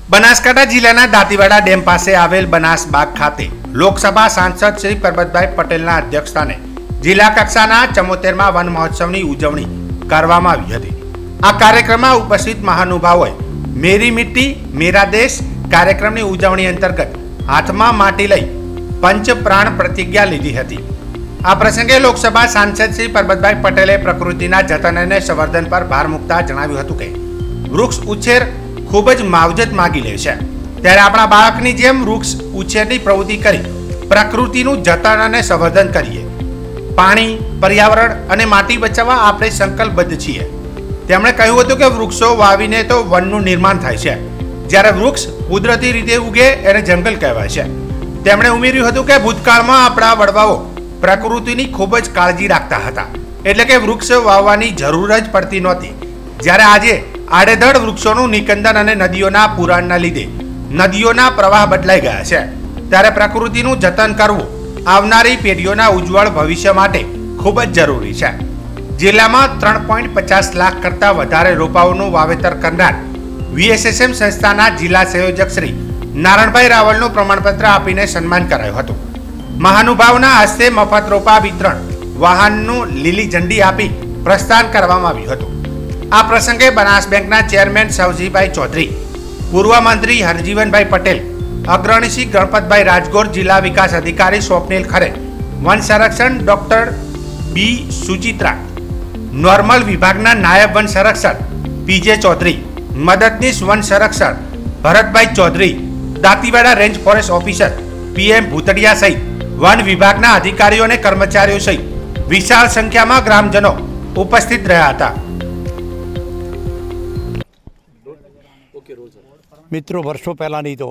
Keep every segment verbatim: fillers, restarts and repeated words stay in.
બનાસકાંઠા જિલ્લાના દાંતીવાડા ડેમ પાસે આવેલ બનાસ બાગ ખાતે લોકસભા સાંસદ શ્રી પરબતભાઈ પટેલના અધ્યક્ષસ્થાને જિલ્લા કક્ષાના ચુમ્મોતેરમાં વન મહોત્સવની ઉજવણી કરવામાં આવી હતી। આ કાર્યક્રમમાં ઉપસ્થિત મહાનુભાવોએ મેરી મિટ્ટી મેરા દેશ કાર્યક્રમની ઉજવણી અંતર્ગત હાથમાં માટી લઈ પંચ પ્રાણ પ્રતિજ્ઞા લીધી હતી। આ પ્રસંગે લોકસભા સાંસદ શ્રી પરબતભાઈ પટેલે પ્રકૃતિના જતન અને સંવર્ધન પર ભાર મૂકતા જણાવ્યું હતું કે વૃક્ષ ઉછેર खूब ज मावजत मांगी ले छे, त्यारे आपणा बाळकनी जेम वृक्ष उछेरनी प्रवृत्ति करी प्रकृतिनुं जतन अने संवर्धन करीए। पाणी, पर्यावरण अने माटी बचाववा आपणे संकल्पबद्ध छीए। તેમણે કહ્યું હતું કે વૃક્ષો વાવીને તો વનનું નિર્માણ થાય છે, જ્યારે વૃક્ષ કુદરતી રીતે ઉગે એને જંગલ કહેવાય છે। તેમણે ઉમેર્યું હતું કે ભૂતકાળમાં આપણા વડવાઓ પ્રકૃતિની ખૂબ જ કાળજી રાખતા હતા, એટલે કે વૃક્ષ વાવવાની જરૂર જ પડતી નહોતી। જ્યારે આજે આડેધડ વૃક્ષોનું નિકંદન અને નદીઓના પુરાણના લીધે નદીઓના પ્રવાહ બદલાઈ ગયા છે, ત્યારે પ્રકૃતિનું જતન કરવું આવનારી પેઢીઓના ઉજ્જવળ ભવિષ્ય માટે ખૂબ જ જરૂરી છે। જિલ્લામાં ત્રણ પોઈન્ટ પચાસ લાખ કરતાં વધારે રોપાઓનું વાવેતર કરનાર વીએસએસએમ સંસ્થાના જિલ્લા સંયોજક શ્રી નારણભાઈ રાવલનું પ્રમાણપત્ર આપીને સન્માન કરાયું હતું। મહાનુભાવના હસ્તે મફત રોપા વિતરણ વાહનનું લીલી ઝંડી આપી પ્રસ્થાન કરવામાં આવ્યું હતું। आ प्रसंगे बनास बेंकना चेरमेन सवजीभाई चौधरी, पूर्व मंत्री हरजीवनभाई पटेल, अग्रणी श्री गणपतभाई राजगोर, जिला विकास अधिकारी स्वप्निल खरे, वन संरक्षण डॉक्टर बी सुचित्रा, नॉर्मल विभागना नायब वन संरक्षक पीजे चौधरी, मददनीश वन संरक्षक Bharatbhai Chaudhary, Dantiwada range forest officer PM Bhutadiya सहित वन विभागना अधिकारीओ ने कर्मचारीओ सहित विशाल संख्या में ग्रामजनों उपस्थित रह्या हता। मित्रों, वर्षों पहलानी तो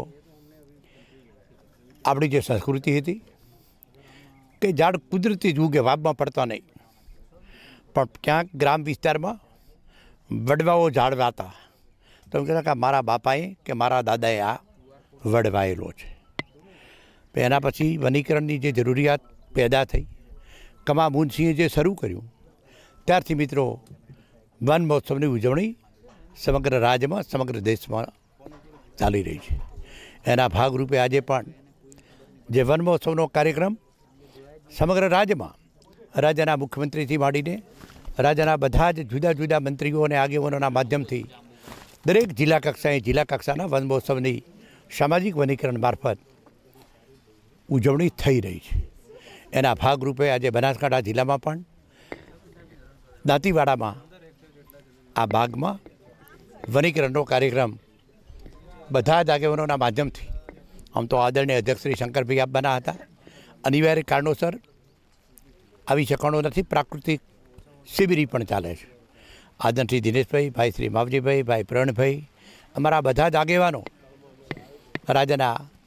अपनी जो संस्कृति थी कि झाड़ कुदरती ज उगे, वाबमा पड़ता नहीं, पर क्या ग्राम विस्तार में वडवाओ झाड़ वाता तो एम कहता कि मारा बापाए कि मारा दादाए आ वडवायेलो छे। एना पछी वनीकरणनी जे जरूरियात पैदा थई, कमा मुंशीए जे शरू कर्युं त्यारथी मित्रों वन महोत्सवनी उजवणी समग्र राज्य में समग्र देश में चाली रही है। एना भागरूपे आज पण जे वन महोत्सवनो कार्यक्रम समग्र राज्य में राज्यना मुख्यमंत्री थी मांडीने राज्यना बधा ज जुदा जुदा मंत्रीओ अने आगेवानोना माध्यमथी दरेक जिला कक्षाए जिला कक्षाना वन महोत्सवनी सामाजिक वनीकरण मार्फत उजवणी थई रही है। एना भागरूपे आज बनासकांठा जिला में पण दांतीवाड़ा में आ बाग में वनीकरणनो कार्यक्रम બધા જ આગેવાનોના માધ્યમથી આમ તો આદરણીય અધ્યક્ષ શ્રી શંકરભાઈ આપવાના હતા। અનિવાર્ય કારણોસર આવી શકવાનો નથી, પ્રાકૃતિક શિબિરી પણ ચાલે છે। આદરણ શ્રી દિનેશભાઈ, ભાઈ શ્રી માવજીભાઈ, ભાઈ પ્રણભાઈ, અમારા બધા જ આગેવાનો રાજ્યના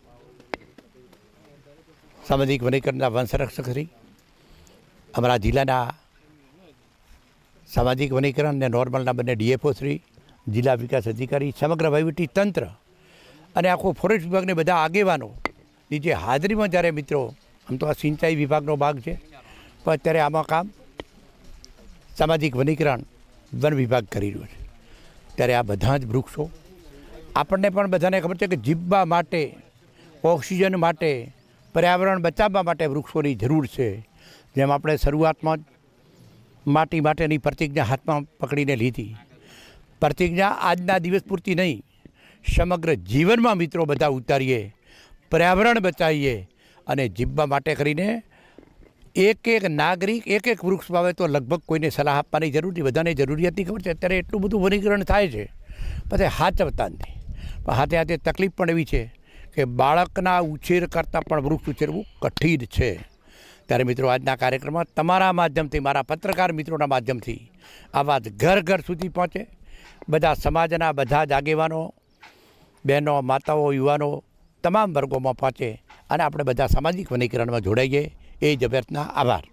સામાજિક વનીકરણના વન સંરક્ષક શ્રી, અમારા જિલ્લાના સામાજિક વનીકરણ અને નોર્મલના બંને ડીએફઓ શ્રી, जिला विकास अधिकारी, समग्र वहीवटी तंत्र અને આખો ફોરેસ્ટ વિભાગને બધા આગેવાનોની જે હાજરીમાં જ્યારે મિત્રો આમ તો આ સિંચાઈ વિભાગનો ભાગ છે, પણ અત્યારે આમાં કામ સામાજિક વનીકરણ વન વિભાગ કરી રહ્યો છે, ત્યારે આ બધા જ વૃક્ષો આપણને પણ બધાને ખબર છે કે જીવવા માટે, ઓક્સિજન માટે, પર્યાવરણ બચાવવા માટે વૃક્ષોની જરૂર છે। જેમ આપણે શરૂઆતમાં માટી માટેની પ્રતિજ્ઞા હાથમાં પકડીને લીધી, प्रतिज्ञा आजना दिवस पूरती नहीं, समग्र जीवन में मित्रों बधा उतारीए, पर्यावरण बचाईए अने जीववा माटे करीने एक एक नागरिक एक एक वृक्ष वावे तो लगभग कोईने सलाह आपवानी जरूर नहीं, बधाने जरूरियातनी खबर छे। अत्यारे एटलुं बधुं वनीकरण थाय छे पछी हाचवता नथी, पण हाथे हाथे तकलीफ पण एवी छे कि बाळकना उछेर करता पण वृक्ष उछेरवुं कठिन छे। त्यारे मित्रों आजना कार्यक्रम में तमारा माध्यमथी, मारा पत्रकार मित्रोना माध्यमथी आ वात घर घर सुधी पहोंचे, बधा समाजना बधा ज आगेवानो, बहनों, माताओं, युवानों तमाम वर्गों में पहुँचे और अपने बधा सामाजिक वनीकरण में जोड़ाइए। ए ज अभ्यर्थना। आभार।